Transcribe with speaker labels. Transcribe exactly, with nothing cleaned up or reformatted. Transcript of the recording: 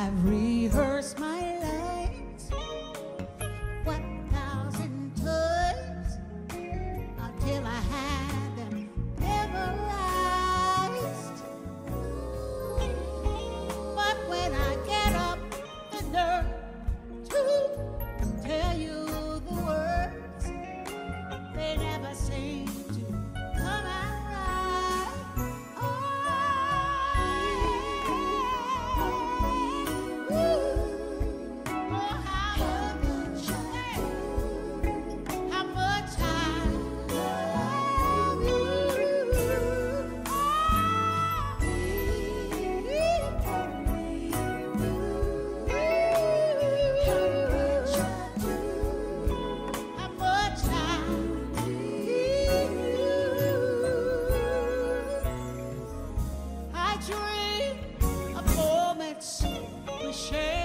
Speaker 1: I've rehearsed my lines one thousand times until I had them memorized. But when I get up the nerve to tell you the words, they never seem to come out right. Oh, oh, how much, how much I love you. How much I need you. I dream of moments we share.